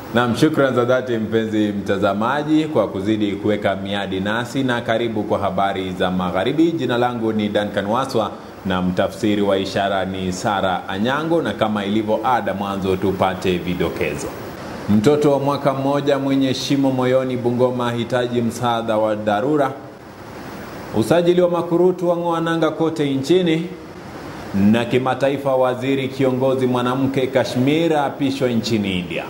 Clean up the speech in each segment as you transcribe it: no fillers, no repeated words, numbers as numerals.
Na shukrani za dhati mpenzi mtazamaji kwa kuzidi kuweka miadi nasi, na karibu kwa habari za magharibi. Jina langu ni Duncan Waswa na mtafsiri wa ishara ni Sara Anyango, na kama ilivyo ada mwanzo tupate vidokezo. Mtoto wa mwaka mmoja mwenye shimo moyoni Bungoma hitaji msaada wa dharura. Usajili wa makurutu wang'oa nanga kote nchini. Na kimataifa, waziri kiongozi mwanamke Kashmir apishwa nchini India.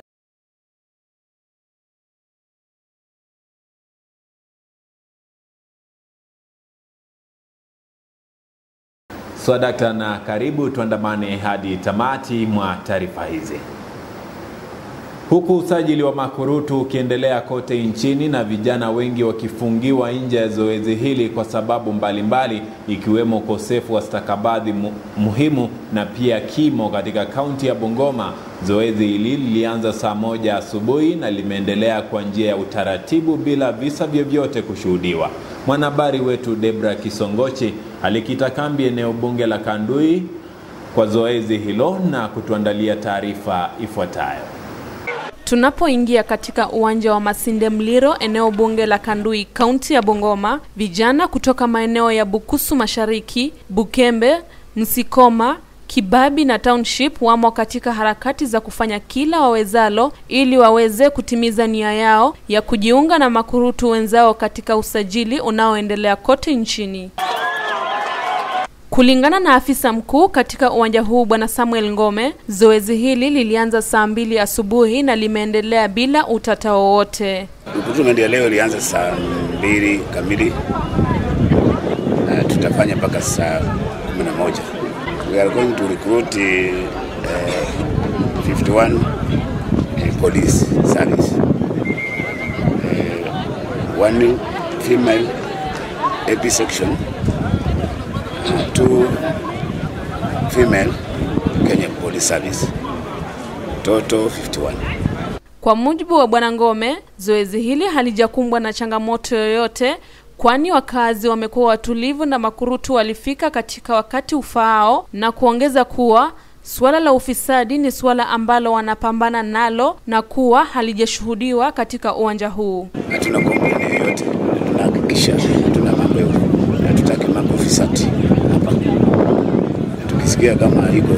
Swadakta na karibu, tuandamane hadi tamati mwa taarifa hizi. Huku usajili wa makurutu ukiendelea kote nchini na vijana wengi wakifungiwa nje ya zoezi hili kwa sababu mbalimbali, ikiwemo ukosefu wa stakabadhi muhimu na pia kimo katika kaunti ya Bungoma, zoezi hili lilianza saa 1 asubuhi na limeendelea kwa njia ya utaratibu bila visa vyovyote kushuhudiwa. Mwanahabari wetu Debra Kisongochi alikita kambi eneo bunge la Kandui kwa zoezi hilo na kutuandalia taarifa ifuatayo. Tunapoingia katika uwanja wa Masinde Mliro, eneo bunge la Kandui, kaunti ya Bungoma, vijana kutoka maeneo ya Bukusu Mashariki, Bukembe, Msikoma, Kibabi na Township wamo katika harakati za kufanya kila wawezalo ili waweze kutimiza nia yao ya kujiunga na makurutu wenzao katika usajili unaoendelea kote nchini. Kulingana na afisa mkuu katika uwanja huu Bwana Samuel Ngome, zoezi hili lilianza saa 2 asubuhi na limeendelea bila utata wowote. Recruitment ya leo ilianza saa 2 kamili na tutafanya mpaka saa 11. We are going to recruit 51 police service, 1 female AP section, 2 female Kenya police service, total 51. Kwa mujibu wa Bwana Ngome, zoezi hili halijakumbwa na changamoto yoyote, kwani wakazi wamekuwa watulivu na makurutu walifika katika wakati ufaao, na kuongeza kuwa swala la ufisadi ni swala ambalo wanapambana nalo na kuwa halijashuhudiwa katika uwanja huu. Hatuna kompleni yoyote, tunahakikisha hatuna mambo yote, hatutaki mambo ufisadi hapa. Tukisikia kama iko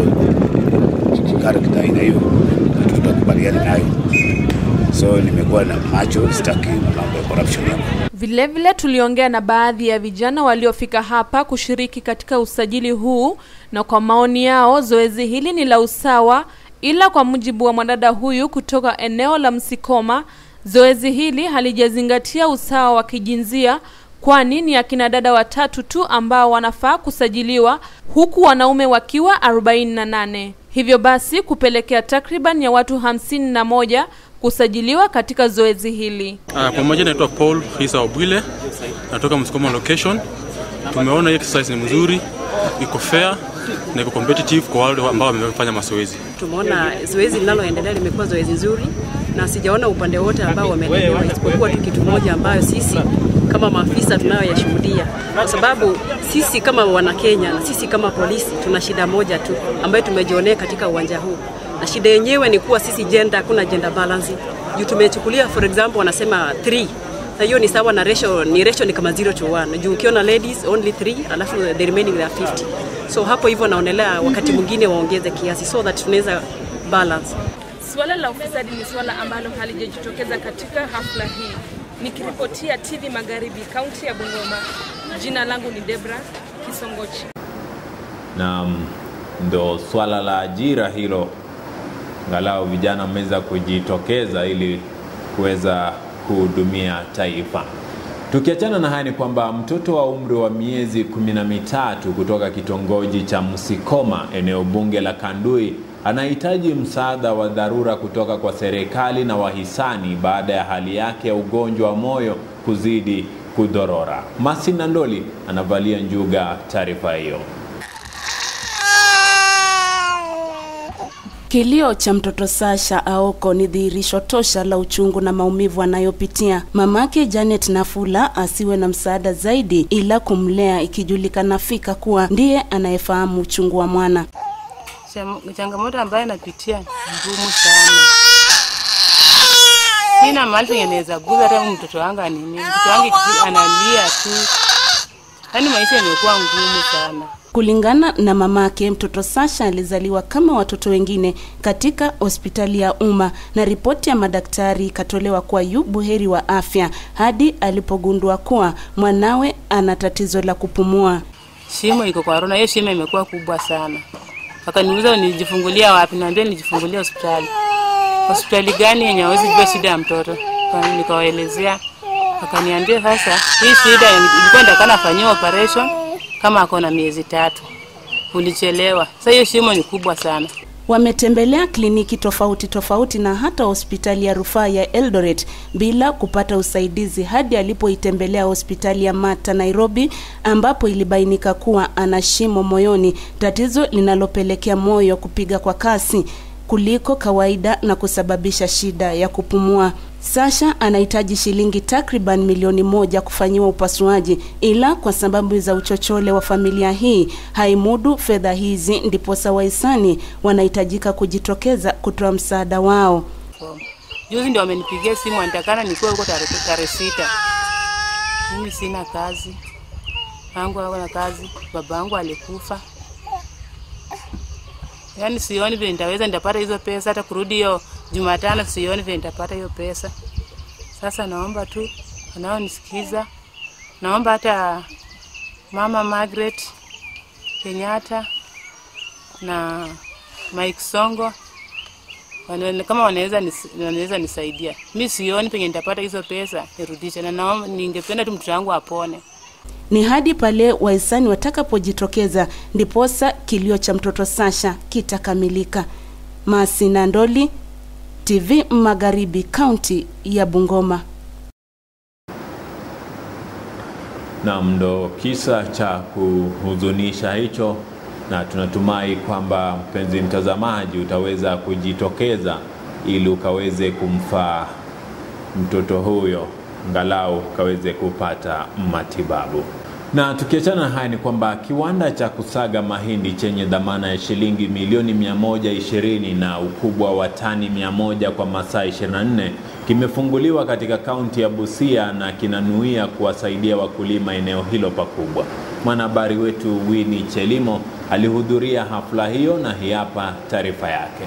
karakta ina hiyo, tutakubaliana nayo. So nimekuwa na macho, sitaki mambo ya corruption hapa. Vilevile tuliongea na baadhi ya vijana waliofika hapa kushiriki katika usajili huu, na kwa maoni yao zoezi hili ni la usawa, ila kwa mujibu wa mwanadada huyu kutoka eneo la Msikoma, zoezi hili halijazingatia usawa wa kijinsia, kwani ni akina dada 3 tu ambao wanafaa kusajiliwa huku wanaume wakiwa 48. Hivyo basi kupelekea takriban ya watu 51 kusajiliwa katika zoezi hili. Kwa majina naitwa Paul Hisa Obwile, natoka Msikoma location. Tumeona hii exercise ni mzuri, iko fair na iko competitive kwa wale ambao wamefanya mazoezi. Tumeona zoezi linaloendelea limekuwa zoezi nzuri na sijaona upande wote ambao wamelemewa, isipokuwa tu kitu moja ambayo sisi kama maafisa tunayoyashuhudia, kwa sababu sisi kama wana Kenya na sisi kama polisi tuna shida moja tu ambayo tumejionea katika uwanja huu. Na shida yenyewe ni kuwa sisi hakuna gender balance. Juu tumechukulia for example wanasema 3. Na hiyo ni sawa na ratio ni kama 0:1. Juu ukiona ladies only 3 alafu the remaining they are 50. So hapo hivyo naonelea wakati mwingine waongeze kiasi so that tunaweza balance. Swala la ufisadi ni swala ambalo halijajitokeza katika hafla hii. Nikiripotia TV Magharibi, kaunti ya Bungoma, jina langu ni Debra Kisongochi. Na ndo swala la ajira hilo, angalau vijana wameweza kujitokeza ili kuweza kuhudumia taifa. Tukiachana na haya ni kwamba mtoto wa umri wa miezi 13 kutoka kitongoji cha Msikoma, eneo bunge la Kandui, anahitaji msaada wa dharura kutoka kwa serikali na wahisani baada ya hali yake ya ugonjwa wa moyo kuzidi kudorora. Masina Ndoli anavalia njuga taarifa hiyo. Kilio cha mtoto Sasha Aoko ni dhihirisho tosha la uchungu na maumivu anayopitia. Mamake Janet Nafula asiwe na msaada zaidi ila kumlea, ikijulikana fika kuwa ndiye anayefahamu uchungu wa mwana. Changamoto ambayo napitia ngumu sana. Sina mahali penye naweza guza hata mtoto wangu anini. Mtoto wangu analia tu. Yaani maisha yamekuwa ngumu sana. Kulingana na mamake, mtoto Sasha alizaliwa kama watoto wengine katika hospitali ya umma na ripoti ya madaktari ikatolewa kwa yu buheri wa afya hadi alipogundua kuwa mwanawe ana tatizo la kupumua. Shimo iko kwa roho, hiyo shimo imekuwa kubwa sana. Akaniuliza nijifungulia wapi, naambia nijifungulia hospitali. Hospitali gani yenye hawezi kujua shida ya mtoto? Nikawaelezea. Akaniambia sasa hii shida ilikuwa ndakana afanyiwe operation kama ako na miezi 3. Ulichelewa. Sasa hiyo shimo ni kubwa sana. Wametembelea kliniki tofauti na hata hospitali ya rufaa ya Eldoret bila kupata usaidizi hadi alipoitembelea hospitali ya Mata Nairobi ambapo ilibainika kuwa ana shimo moyoni, tatizo linalopelekea moyo kupiga kwa kasi kuliko kawaida na kusababisha shida ya kupumua. Sasha anahitaji shilingi takriban milioni 1 kufanyiwa upasuaji, ila kwa sababu za uchochole wa familia hii haimudu fedha hizi, ndipo wahisani wanahitajika kujitokeza kutoa msaada wao. Juzi ndio wamenipigia simu wanatakana nikuwe huko tarehe 6. Mimi sina kazi. Wangu hawana kazi, babangu alikufa. Yaani sioni vile nitapata hizo pesa hata kurudi hiyo Jumatano, sioni vile nitapata hiyo pesa. Sasa naomba tu wanaonisikiza, naomba hata Mama Margaret Kenyatta na Mike Songo kama wanaweza nisaidia. Mimi sioni penye nitapata hizo pesa nirudishe, na naomba ningependa tu mtoto wangu apone. Ni hadi pale wahisani watakapojitokeza ndiposa kilio cha mtoto Sasha kitakamilika. Masina Ndoli, TV Magharibi, kaunti ya Bungoma. Na ndo kisa cha kuhuzunisha hicho, na tunatumai kwamba mpenzi mtazamaji utaweza kujitokeza ili ukaweze kumfaa mtoto huyo angalau kaweze kupata matibabu. Na tukiachana haya ni kwamba kiwanda cha kusaga mahindi chenye dhamana ya shilingi milioni 120 na ukubwa wa tani 100 kwa masaa 24 kimefunguliwa katika kaunti ya Busia na kinanuia kuwasaidia wakulima eneo hilo pakubwa. Mwanahabari wetu Winnie Chelimo alihudhuria hafla hiyo na hii hapa taarifa yake.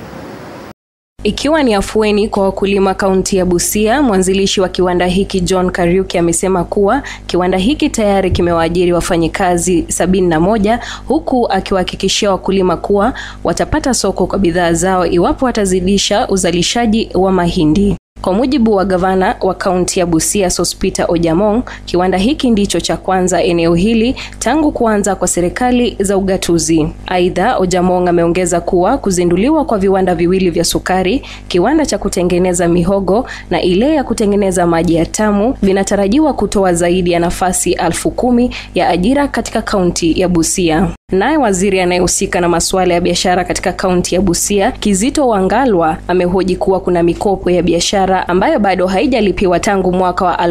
Ikiwa ni afueni kwa wakulima kaunti ya Busia, mwanzilishi wa kiwanda hiki John Kariuki amesema kuwa kiwanda hiki tayari kimewaajiri wafanyikazi 71 huku akiwahakikishia wakulima kuwa watapata soko kwa bidhaa zao iwapo watazidisha uzalishaji wa mahindi. Kwa mujibu wa gavana wa kaunti ya Busia Sospeter Ojamong, kiwanda hiki ndicho cha kwanza eneo hili tangu kuanza kwa serikali za ugatuzi. Aidha, Ojamong ameongeza kuwa kuzinduliwa kwa viwanda viwili vya sukari, kiwanda cha kutengeneza mihogo na ile ya kutengeneza maji ya tamu vinatarajiwa kutoa zaidi ya nafasi 10,000 ya ajira katika kaunti ya Busia. Naye waziri anayehusika na masuala ya biashara katika kaunti ya Busia, Kizito Wangalwa, amehoji kuwa kuna mikopo ya biashara ambayo bado haijalipiwa tangu mwaka wa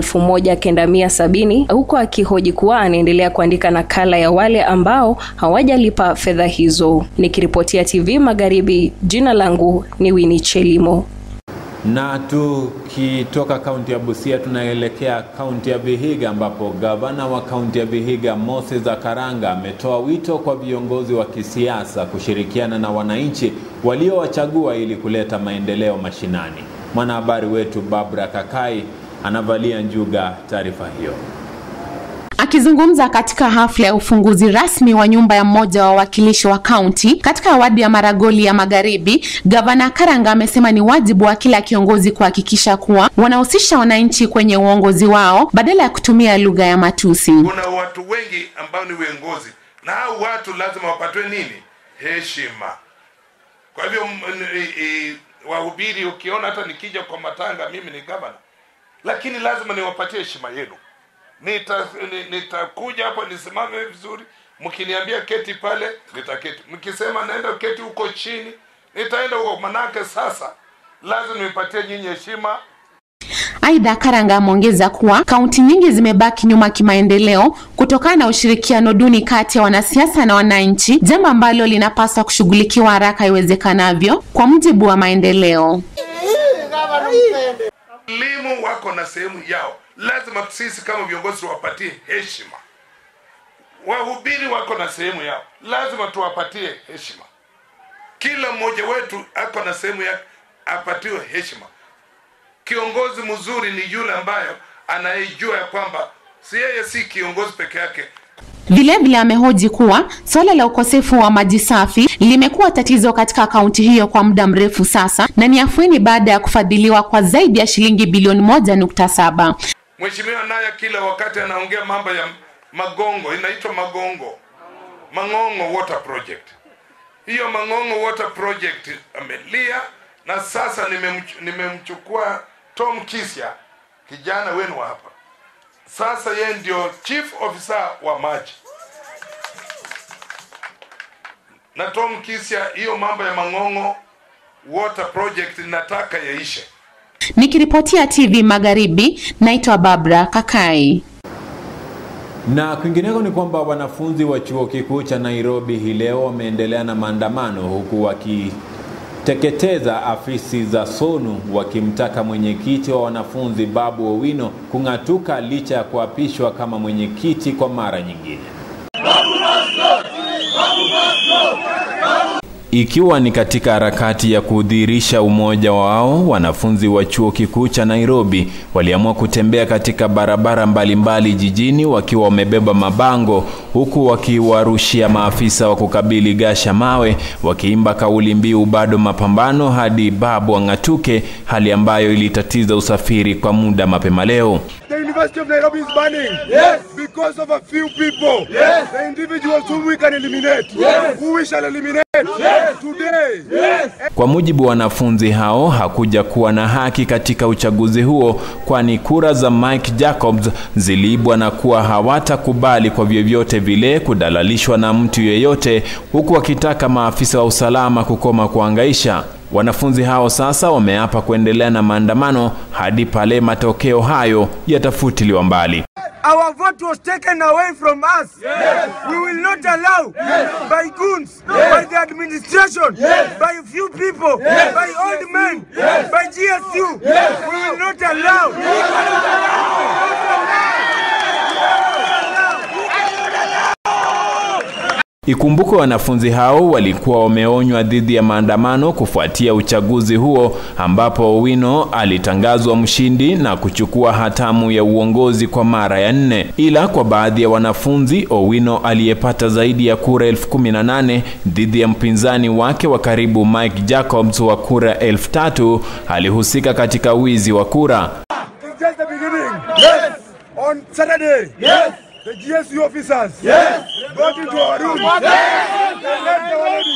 1970, huku akihoji kuwa anaendelea kuandika nakala ya wale ambao hawajalipa fedha hizo. Nikiripotia TV Magharibi, jina langu ni Winnie Chelimo. Na tukitoka kaunti ya Busia tunaelekea kaunti ya Vihiga ambapo gavana wa kaunti ya Vihiga Moses Akaranga ametoa wito kwa viongozi wa kisiasa kushirikiana na wananchi waliowachagua ili kuleta maendeleo mashinani. Mwanahabari wetu Barbara Kakai anavalia njuga taarifa hiyo. Akizungumza katika hafla ya ufunguzi rasmi wa nyumba ya mmoja wa wawakilishi wa kaunti katika wadi ya Maragoli ya Magharibi, gavana Karanga amesema ni wajibu wa kila kiongozi kuhakikisha kuwa wanahusisha wananchi kwenye uongozi wao badala ya kutumia lugha ya matusi. Kuna watu wengi ambao ni viongozi na hao watu lazima wapatwe nini? Heshima. Kwa hivyo wahubiri, ukiona hata nikija kwa matanga mimi ni gavana, lakini lazima niwapatie heshima yenu. Nitakuja hapa nisimame vizuri, mkiniambia keti pale nitaketi, mkisema naenda keti huko chini nitaenda huko, manake sasa lazima nipatie nyinyi heshima. Aidha, Karanga ameongeza kuwa kaunti nyingi zimebaki nyuma kimaendeleo kutokana na ushirikiano duni kati ya wanasiasa na wananchi, jambo ambalo linapaswa kushughulikiwa haraka iwezekanavyo kwa mujibu wa maendeleo. Walimu wako na sehemu yao, lazima sisi kama viongozi tuwapatie heshima. Wahubiri wako na sehemu yao, lazima tuwapatie heshima. Kila mmoja wetu ako na sehemu yake, apatiwe heshima. Kiongozi mzuri ni yule ambaye anayejua ya kwamba yeye si kiongozi peke yake. Vilevile amehoji kuwa swala la ukosefu wa maji safi limekuwa tatizo katika kaunti hiyo kwa muda mrefu sasa na ni afueni baada ya kufadhiliwa kwa zaidi ya shilingi bilioni 1.7. Mheshimiwa naye kila wakati anaongea mambo ya Magongo, inaitwa Mang'ong'o Water Project. Hiyo Mang'ong'o Water Project amelia, na sasa nimemchukua Tom Kisya, kijana wenu hapa. Sasa yeye ndio chief officer wa maji. Na Tom Kisya, hiyo mambo ya Mang'ong'o Water Project nataka yaishe. Nikiripotia TV Magharibi, naitwa Barbara Kakai. Na kwingineko ni kwamba wanafunzi wa chuo kikuu cha Nairobi hii leo wameendelea na maandamano huku wakiteketeza afisi za SONU wakimtaka mwenyekiti wa wanafunzi Babu Owino kung'atuka licha ya kuapishwa kama mwenyekiti kwa mara nyingine. Ikiwa ni katika harakati ya kudhihirisha umoja wao, wanafunzi wa chuo kikuu cha Nairobi waliamua kutembea katika barabara mbalimbali jijini wakiwa wamebeba mabango, huku wakiwarushia maafisa wa kukabili gasha mawe, wakiimba kauli mbiu bado mapambano hadi Babu ang'atuke, hali ambayo ilitatiza usafiri kwa muda mapema leo. The University of Nairobi is burning. Yes. Because of a few people. Yes. The individuals whom we can eliminate. Yes. Who we shall eliminate. Yes. Today. Yes. Kwa mujibu wa wanafunzi hao, hakuja kuwa na haki katika uchaguzi huo, kwani kura za Mike Jacobs ziliibwa na kuwa hawatakubali kwa vyovyote vile kudalalishwa na mtu yeyote, huku wakitaka maafisa wa usalama kukoma kuhangaisha. Wanafunzi hao sasa wameapa kuendelea na maandamano hadi pale matokeo hayo yatafutiliwa mbali. Our vote was taken away from us. Yes. We will not allow by goons, by the administration, by a few people, by old men, by GSU. We will not allow. Ikumbukwe wanafunzi hao walikuwa wameonywa dhidi ya maandamano kufuatia uchaguzi huo, ambapo Owino alitangazwa mshindi na kuchukua hatamu ya uongozi kwa mara ya 4. Ila kwa baadhi ya wanafunzi, Owino aliyepata zaidi ya kura 18,000 dhidi ya mpinzani wake wa karibu Mike Jacobs wa kura 3,000 alihusika katika wizi wa kura. It's just the beginning. Yes. On Saturday. Yes. The GSU officers got into our room. They left our ladies.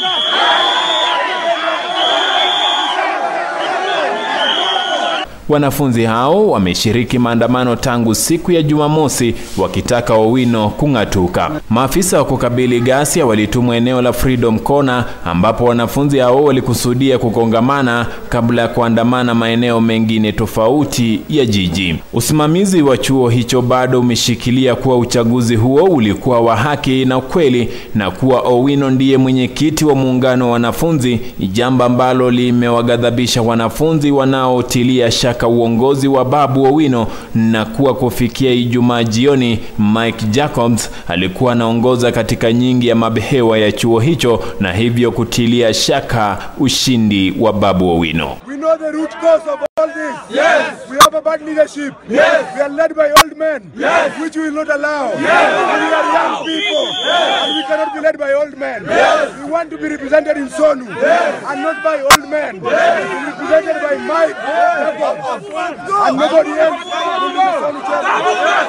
Wanafunzi hao wameshiriki maandamano tangu siku ya Jumamosi wakitaka Owino kung'atuka. Maafisa wa kukabili ghasia walitumwa eneo la Freedom Corner, ambapo wanafunzi hao walikusudia kukongamana kabla ya kuandamana maeneo mengine tofauti ya jiji. Usimamizi wa chuo hicho bado umeshikilia kuwa uchaguzi huo ulikuwa wa haki na ukweli na kuwa Owino ndiye mwenyekiti wa muungano wa wanafunzi, jambo ambalo limewaghadhabisha wanafunzi wanaotilia shaka uongozi wa Babu Owino, na kuwa kufikia Ijumaa jioni Mike Jacobs alikuwa anaongoza katika nyingi ya mabehewa ya chuo hicho, na hivyo kutilia shaka ushindi wa Babu Owino. We know the root cause of all this. Yes. We have a bad leadership. Yes. We are led by old men. Yes. Which we will not allow. Yes. We are young people. Yes. And we cannot be led by old men. Yes. We want to be represented in SONU. Yes. And not by old men. Yes. We be represented by Mike Jacobs. And nobody else will be SONU chairman.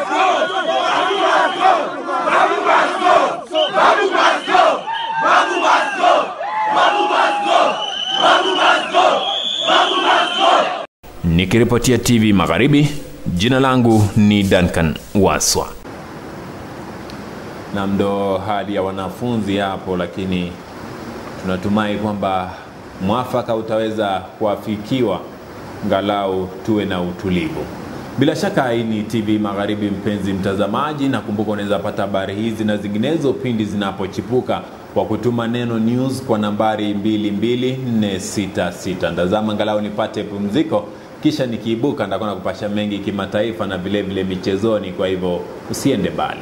Babu must go! Babu must go! Babu must go! Babu must go! Babu must go! Babu must go! Nikiripotia TV Magharibi, jina langu ni Duncan Waswa. Na ndo hali ya wanafunzi hapo, lakini tunatumai kwamba mwafaka utaweza kuafikiwa, ngalau tuwe na utulivu. Bila shaka hii ni TV Magharibi, mpenzi mtazamaji, na kumbuka unaweza pata habari hizi na zinginezo pindi zinapochipuka kwa kutuma neno news kwa nambari 22466. Tazama ngalau nipate pumziko, kisha nikiibuka nitakuwa nakupasha mengi kimataifa na vile vile michezoni, kwa hivyo usiende mbali.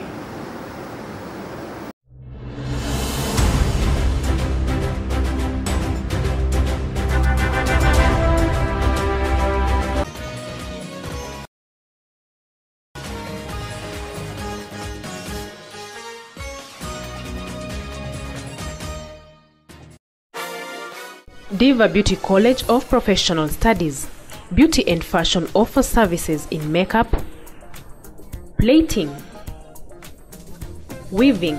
Diva Beauty College of Professional Studies. Beauty and Fashion offers services in makeup, plating, weaving,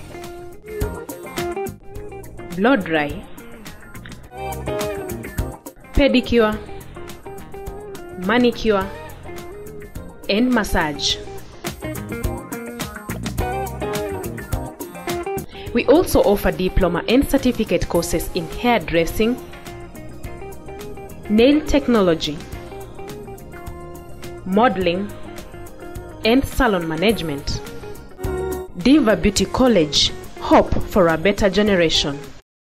blow dry, pedicure, manicure, and massage. We also offer diploma and certificate courses in hairdressing, nail technology, modeling, and salon management. Diva Beauty College, hope for a better generation.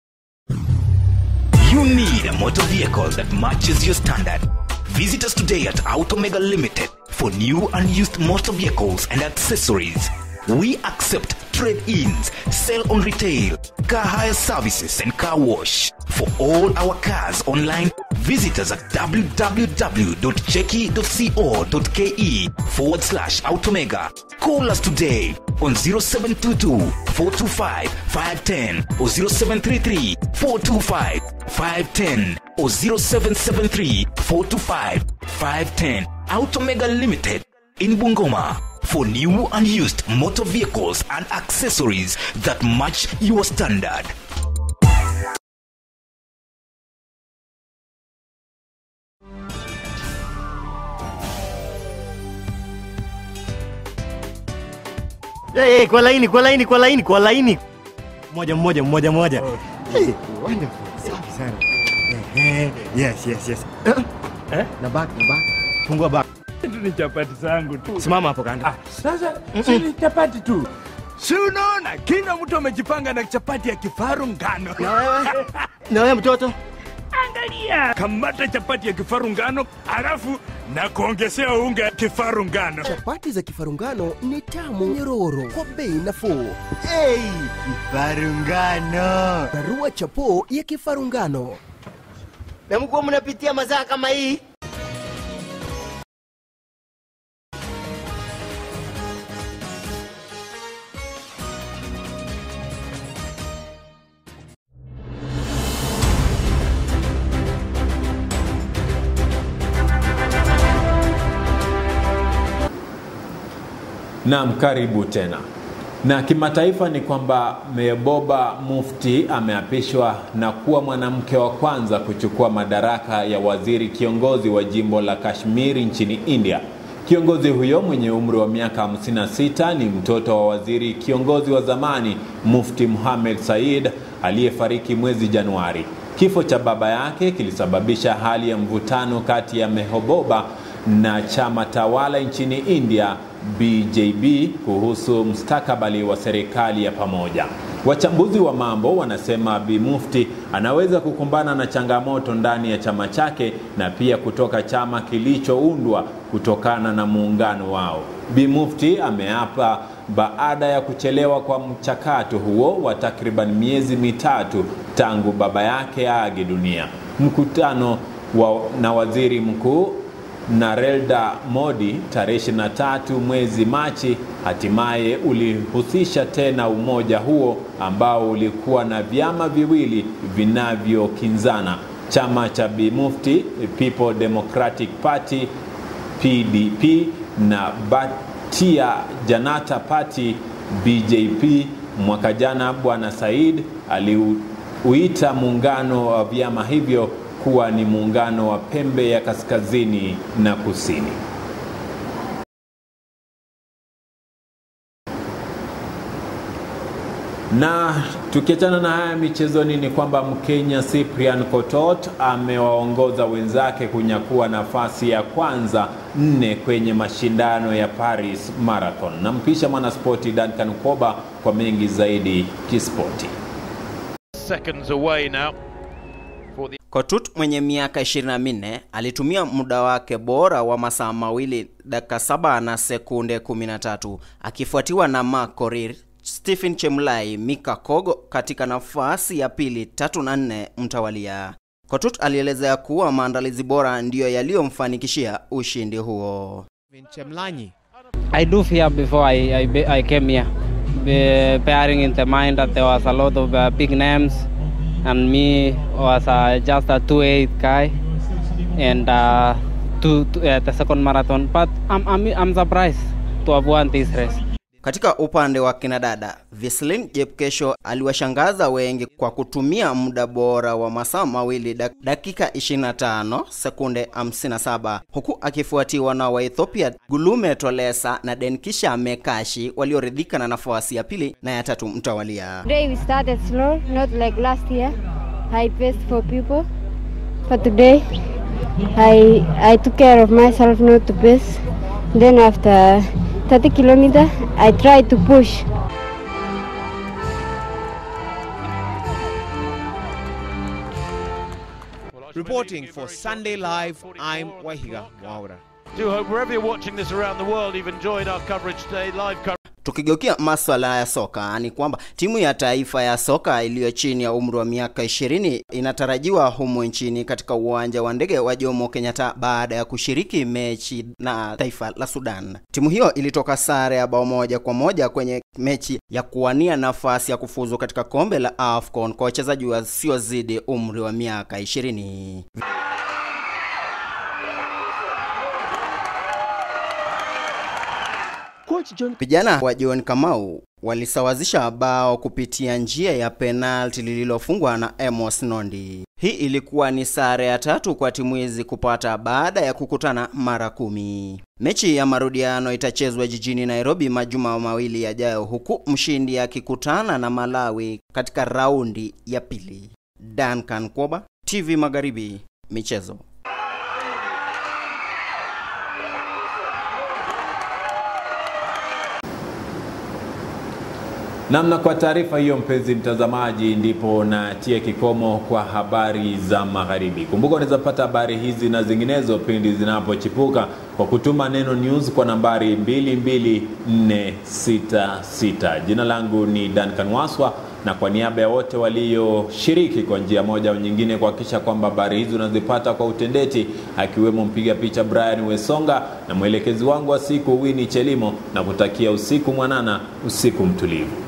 You need a motor vehicle that matches your standard. Visit us today at Automega Limited for new and used motor vehicles and accessories. We accept trade-ins, sell on retail, car hire services and car wash. For all our cars online, visit us at www.cheki.co.ke/Automega. Call us today on 0722-425-510 or 0733-425-510 or 0773-425-510. Automega Limited in Bungoma. For new and used motor vehicles and accessories that match your standard. Hey, kwa laini. Moja. Hey, wonderful. Safi sana. Yes. Na back. Fungua back. Ni chapati zangu tu. Simama hapo kando. Sasa si ni chapati tu. Si unaona kila mtu amejipanga na chapati ya kifaru ngano. Na wewe mtoto? Angalia. Kamata chapati ya kifaru ngano, alafu na kuongezea unga ya kifaru ngano. Chapati za kifaru ngano ni tamu, nyororo, kwa bei nafuu. Hey, kifaru ngano. Barua chapo ya kifaru ngano. Na mko mnapitia mazaa kama hii? Naam, karibu tena. Na kimataifa ni kwamba Mehbooba Mufti ameapishwa na kuwa mwanamke wa kwanza kuchukua madaraka ya waziri kiongozi wa jimbo la Kashmir nchini India. Kiongozi huyo mwenye umri wa miaka 56 ni mtoto wa waziri kiongozi wa zamani Mufti Muhammad Said aliyefariki mwezi Januari. Kifo cha baba yake kilisababisha hali ya mvutano kati ya Mehbooba na chama tawala nchini India BJP kuhusu mustakabali wa serikali ya pamoja. Wachambuzi wa mambo wanasema Bi Mufti anaweza kukumbana na changamoto ndani ya chama chake na pia kutoka chama kilichoundwa kutokana na muungano wao. Bi Mufti ameapa baada ya kuchelewa kwa mchakato huo wa takriban miezi mitatu tangu baba yake aage dunia. Mkutano na waziri mkuu Narendra Modi tarehe 23 mwezi Machi hatimaye ulihusisha tena umoja huo ambao ulikuwa na vyama viwili vinavyokinzana, chama cha Bi Mufti People Democratic Party PDP na Bharatiya Janata Party BJP. Mwaka jana Bwana Said aliuita muungano wa vyama hivyo kuwa ni muungano wa pembe ya kaskazini na kusini. Na tukiachana na haya michezoni ni kwamba Mkenya Cyprian Kotot amewaongoza wenzake kunyakua nafasi ya kwanza 4 kwenye mashindano ya Paris Marathon. Nampisha mwanaspoti Duncan Koba kwa mengi zaidi kispoti. Seconds away now Kotut mwenye miaka 24 alitumia muda wake bora wa masaa 2 dakika 7 na sekunde 13, akifuatiwa na Mark Korir, Stephen Chemlai, Mika Kogo katika nafasi ya pili, 3 na 4 mtawalia. Kotut alielezea kuwa maandalizi bora ndiyo yaliyomfanikishia ushindi huo. I do fear before I came here, bearing in the mind that there was a lot of big names, and me was just a 2'8" guy, and the second marathon. But I'm surprised to have won this race. Katika upande wa kinadada, Veselin Jepkesho aliwashangaza wengi kwa kutumia muda bora wa masaa 2 dakika 25 sekunde 57, huku akifuatiwa na Waethiopia Gulume Tolesa na Denkisha Mekashi walioridhika na nafasi ya pili na ya 3 mtawalia. Today we started slow, not like last year. High pace for people. But today I took care of myself not to pace. Then after 30 kilometers, I tried to push. Reporting for Sunday Live, I'm Wahiga Mwaura. Do hope wherever you're watching this around the world, you've enjoyed our coverage today, live coverage. Tukigeukia masuala ya soka, ni kwamba timu ya taifa ya soka iliyo chini ya umri wa miaka 20 inatarajiwa humu nchini katika uwanja wa ndege wa Jomo Kenyatta baada ya kushiriki mechi na taifa la Sudan. Timu hiyo ilitoka sare ya bao 1-1 kwenye mechi ya kuwania nafasi ya kufuzu katika kombe la AFCON kwa wachezaji wasiozidi umri wa miaka 20. Vijana wa John Kamau walisawazisha bao kupitia njia ya penalti lililofungwa na Amos Nondi. Hii ilikuwa ni sare ya 3 kwa timu hizi kupata baada ya kukutana mara 10. Mechi ya marudiano itachezwa jijini Nairobi majuma 2 yajayo, huku mshindi akikutana na Malawi katika raundi ya pili. Duncan Koba, TV Magharibi, michezo. Namna kwa taarifa hiyo, mpenzi mtazamaji, ndipo natia kikomo kwa habari za magharibi. Kumbuka unaweza pata habari hizi na zinginezo pindi zinapochipuka kwa kutuma neno news kwa nambari 22466. Jina langu ni Duncan Waswa, na kwa niaba ya wote walioshiriki kwa njia moja au nyingine kuhakikisha kwamba habari hizi unazipata kwa utendeti, akiwemo mpiga picha Brian Wesonga na mwelekezi wangu wa siku Winnie Chelimo, na kutakia usiku mwanana, usiku mtulivu.